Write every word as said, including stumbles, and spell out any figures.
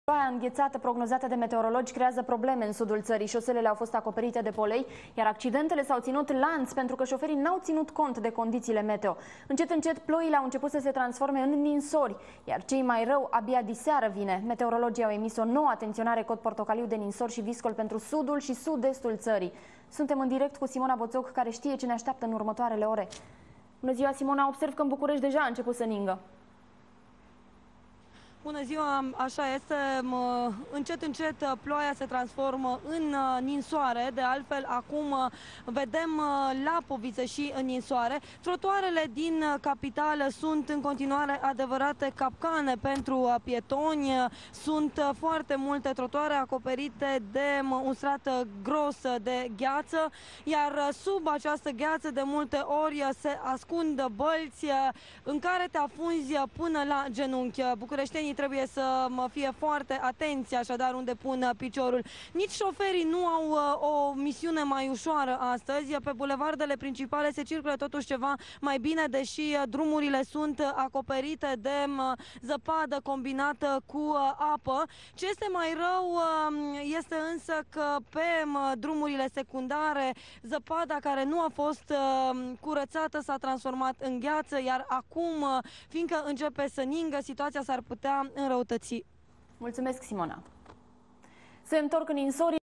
Ploaia înghețată prognozată de meteorologi creează probleme în sudul țării. Șoselele au fost acoperite de polei, iar accidentele s-au ținut lanț pentru că șoferii n-au ținut cont de condițiile meteo. Încet, încet, ploile au început să se transforme în ninsori, iar cei mai rău abia diseară vine. Meteorologii au emis o nouă atenționare cod portocaliu de ninsori și viscol pentru sudul și sud-estul țării. Suntem în direct cu Simona Boțoc, care știe ce ne așteaptă în următoarele ore. Bună ziua, Simona! Observ că în București deja a început să ningă. Bună ziua, așa este, încet, încet ploaia se transformă în ninsoare, de altfel acum vedem lapoviță și în ninsoare. Trotuarele din capitală sunt în continuare adevărate capcane pentru pietoni, sunt foarte multe trotuare acoperite de un strat gros de gheață, iar sub această gheață de multe ori se ascund bălți în care te afunzi până la genunchi. Bucureștenii trebuie să fie foarte atenți așadar unde pun piciorul. Nici șoferii nu au o misiune mai ușoară astăzi. Pe bulevardele principale se circulă totuși ceva mai bine, deși drumurile sunt acoperite de zăpadă combinată cu apă. Ce este mai rău este însă că pe drumurile secundare zăpada care nu a fost curățată s-a transformat în gheață, iar acum, fiindcă începe să ningă, situația s-ar putea înrăutăți. Mulțumesc, Simona. Se întorc în insori.